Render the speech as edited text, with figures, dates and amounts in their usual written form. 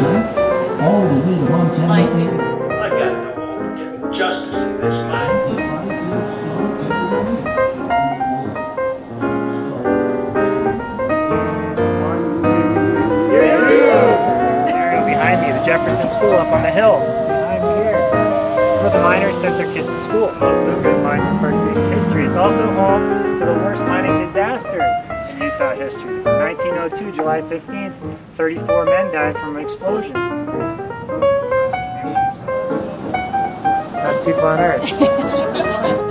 all the way to Montana. I've got no hope of getting justice in this mine. Behind me, the Jefferson School up on the hill. Behind me here. This is where the miners sent their kids to school. Most lucrative mines in First history. It's also home to the worst mining disaster in Utah history. 1902, July 15th, 34 men died from an explosion. Best people on earth.